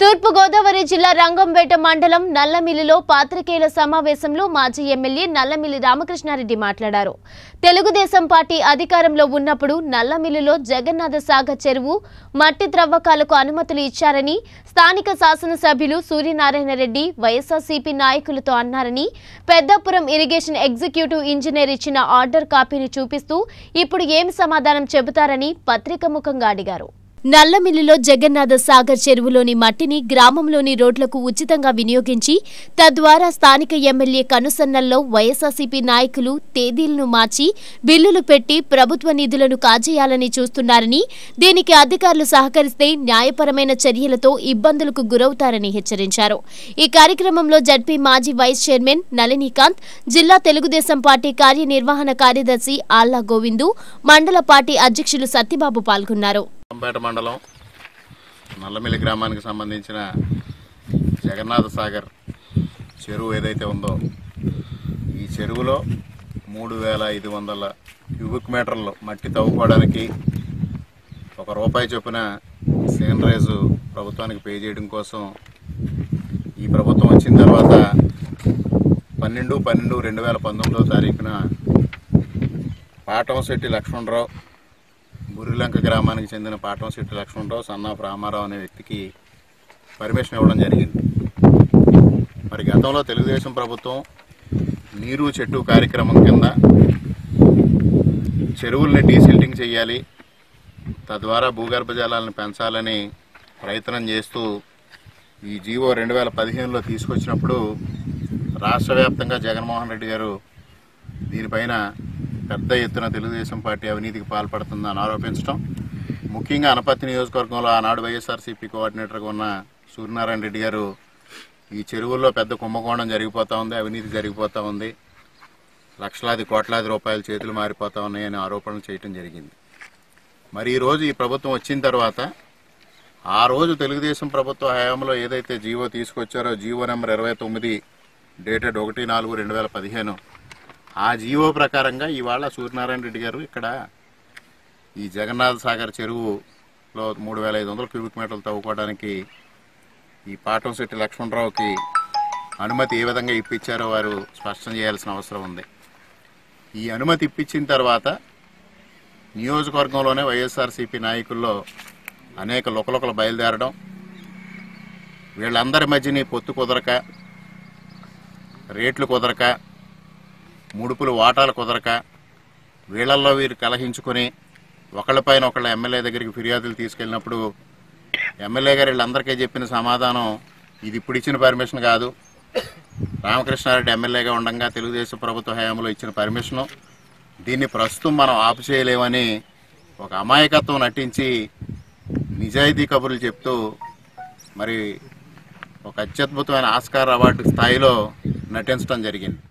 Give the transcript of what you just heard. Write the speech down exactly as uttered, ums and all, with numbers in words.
తూర్పు గోదావరి జిల్లా రంగంపేట మండలం నల్లమిల్లిలో పాత్రికేయుల సమావేశంలో మాజీ ఎమ్మెల్యే నల్లమిల్లి రామకృష్ణారెడ్డి మాట్లాడారు. తెలుగుదేశం పార్టీ అధికారంలో ఉన్నప్పుడు నల్లమిల్లిలో జగన్నాథ సాగర్ చెరువు మట్టి త్రవ్వకాలకు అనుమతులు ఇచ్చారని స్థానిక శాసనసభ్యులు సూర్యనారాయణ రెడ్డి వైఎస్ఆర్సీపీ నాయకులతో అన్నారని, పెద్దాపురం ఇరిగేషన్ ఎగ్జిక్యూటివ్ ఇంజనీర్ ఇచ్చిన ఆర్డర్ కాపీని చూపిస్తూ ఇప్పుడు ఏమి సమాధానం చెబుతారని పత్రికాముఖంగా అడిగారు. నల్లమిల్లిలో జగన్నాథ సాగర్ చెరువులోని మట్టిని గ్రామంలోని రోడ్లకు ఉచితంగా వినియోగించి తద్వారా స్థానిక ఎమ్మెల్యే కనుసన్నల్లో వైఎస్ఆర్సీపీ నాయకులు తేదీలను మార్చి బిల్లులు పెట్టి ప్రభుత్వ నిధులను కాజేయాలని చూస్తున్నారని, దీనికి అధికారులు సహకరిస్తే న్యాయపరమైన చర్యలతో ఇబ్బందులకు గురవుతారని హెచ్చరించారు. ఈ కార్యక్రమంలో జడ్పీ మాజీ వైస్ చైర్మన్ నళినీకాంత్, జిల్లా తెలుగుదేశం పార్టీ కార్యనిర్వహణ కార్యదర్శి ఆళ్ల గోవిందు, మండల పార్టీ అధ్యక్షులు సత్యబాబు పాల్గొన్నారు. రంగంపేట మండలం నల్లమిల్లి గ్రామానికి సంబంధించిన జగన్నాథ సాగర్ చెరువు ఏదైతే ఉందో, ఈ చెరువులో మూడు వేల ఐదు వందల క్యూబిక్ మీటర్లు మట్టి తవ్వుకోవడానికి ఒక రూపాయి చొప్పున సీనరేజ్ ప్రభుత్వానికి పే చేయడం కోసం ఈ ప్రభుత్వం వచ్చిన తర్వాత పన్నెండు పన్నెండు రెండు వేల పంతొమ్మిదవ తారీఖున పాటంశెట్టి లక్ష్మణరావు, బుర్రిలంక గ్రామానికి చెందిన పాటంశెట్టి లక్ష్మణరావు, సన్నాఫ్ రామారావు అనే వ్యక్తికి పర్మిషన్ ఇవ్వడం జరిగింది. మరి గతంలో తెలుగుదేశం ప్రభుత్వం నీరు చెట్టు కార్యక్రమం కింద చెరువుల్ని డీసిల్టింగ్ చేయాలి, తద్వారా భూగర్భ జలాలను పెంచాలని ప్రయత్నం చేస్తూ ఈ జీవో రెండు వేల పదిహేనులో తీసుకొచ్చినప్పుడు రాష్ట్ర వ్యాప్తంగా జగన్మోహన్ రెడ్డి గారు దీనిపైన పెద్ద ఎత్తున తెలుగుదేశం పార్టీ అవినీతికి పాల్పడుతుందని ఆరోపించడం, ముఖ్యంగా అనపర్తి నియోజకవర్గంలో ఆనాడు వైఎస్ఆర్సీపీ కోఆర్డినేటర్గా ఉన్న సూర్యనారాయణ రెడ్డి గారు ఈ చెరువుల్లో పెద్ద కుంభకోణం జరిగిపోతూ ఉంది, అవినీతి జరిగిపోతూ ఉంది, లక్షలాది కోట్లాది రూపాయల చేతులు మారిపోతూ ఉన్నాయని ఆరోపణలు చేయడం జరిగింది. మరి ఈరోజు ఈ ప్రభుత్వం వచ్చిన తర్వాత ఆ రోజు తెలుగుదేశం ప్రభుత్వ హయాంలో ఏదైతే జీవో తీసుకొచ్చారో, జీవో నెంబర్ ఇరవై తొమ్మిది డేటెడ్ ఒకటి నాలుగు రెండు వేల పదిహేను ఆ జీవో ప్రకారంగా ఇవాళ సూర్యనారాయణ రెడ్డి గారు ఇక్కడ ఈ జగన్నాథ సాగర్ చెరువులో మూడు వేల ఐదు వందల క్యూబిక్ మీటర్లు తవ్వుకోవడానికి ఈ పాటంశెట్టి లక్ష్మణరావుకి అనుమతి ఏ విధంగా ఇప్పించారో వారు స్పష్టం చేయాల్సిన అవసరం ఉంది. ఈ అనుమతి ఇప్పించిన తర్వాత నియోజకవర్గంలోనే వైఎస్ఆర్సీపీ నాయకుల్లో అనేక లుకలుకలు బయలుదేరడం, వీళ్ళందరి మధ్యని పొత్తు కుదరక, రేట్లు కుదరక, ముడుపులు వాటాలు కుదరక, వీళ్ళల్లో వీరు కలహించుకొని ఒకళ్ళపైన ఒకళ్ళ ఎమ్మెల్యే దగ్గరికి ఫిర్యాదులు తీసుకెళ్ళినప్పుడు ఎమ్మెల్యే గారు వీళ్ళందరికీ చెప్పిన సమాధానం, ఇది ఇప్పుడు ఇచ్చిన పర్మిషన్ కాదు, రామకృష్ణారెడ్డి ఎమ్మెల్యేగా ఉండగా తెలుగుదేశం ప్రభుత్వ హయాంలో ఇచ్చిన పర్మిషను, దీన్ని ప్రస్తుతం మనం ఆపు చేయలేమని ఒక అమాయకత్వం నటించి నిజాయితీ కబుర్లు చెప్తూ మరి ఒక అత్యద్భుతమైన ఆస్కార్ అవార్డు స్థాయిలో నటించడం జరిగింది.